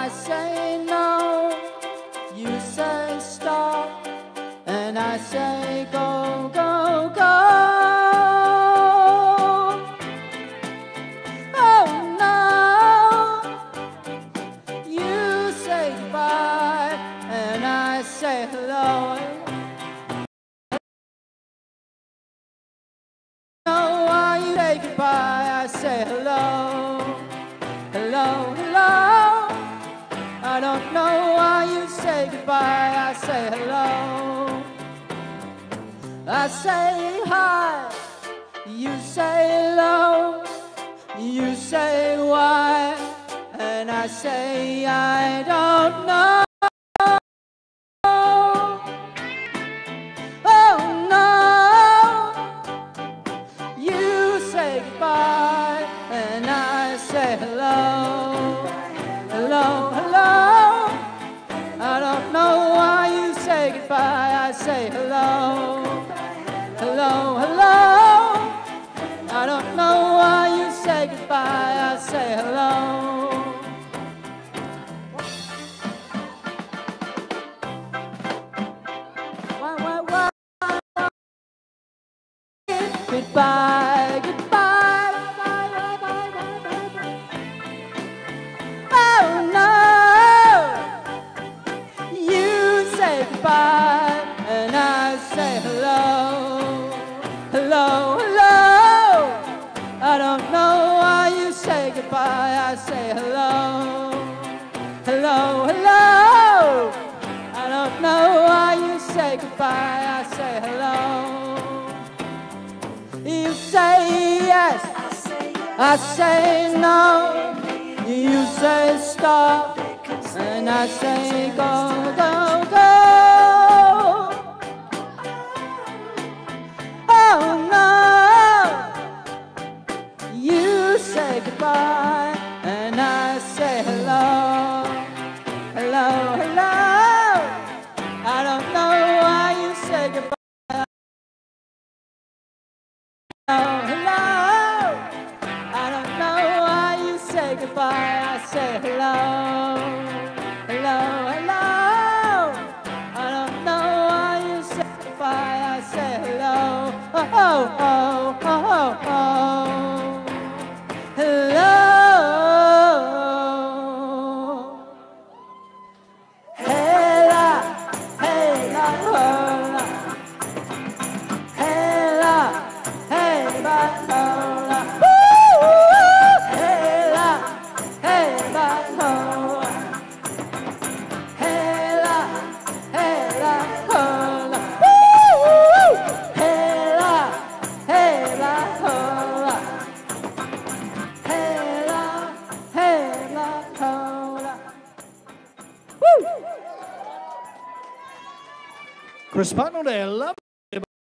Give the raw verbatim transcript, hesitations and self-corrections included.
I say no, you say stop, and I say go, go, go. Oh no, you say goodbye, and I say hello. No, why you say goodbye, I say hello. Hello, hello. I don't know why you say goodbye, I say hello. I say hi, you say hello. You say why, and I say I don't know. Oh no, you say goodbye, and I say hello. Hello, hello. I don't know why you say goodbye, I say hello. Hello, hello. I don't know why you say goodbye, I say hello. Why, why, why? Goodbye, goodbye. Bye, bye, bye, bye, bye, bye. Oh no, you say goodbye, and I say hello. Hello, hello. I don't know why you say goodbye, I say hello. Hello, hello. I don't know why you say goodbye, I say hello. You say yes, I say, yes. I say no. You say stop, and I say go, go, go. Oh no, you say goodbye, and I say hello. Hello, hello. I don't know why you say goodbye. Hello, hello. I don't know why you say goodbye, I say hello. Hello, hello. I don't know why you say goodbye, I say hello. Oh, oh, oh, oh, oh, oh. Hello. Hela, hela, hola. Hela, hela, hola. Hela, hela, hola. Hela, hela, hola. Hela, hela, hola. Hela, hela, hola. Chris Pucknell there, love.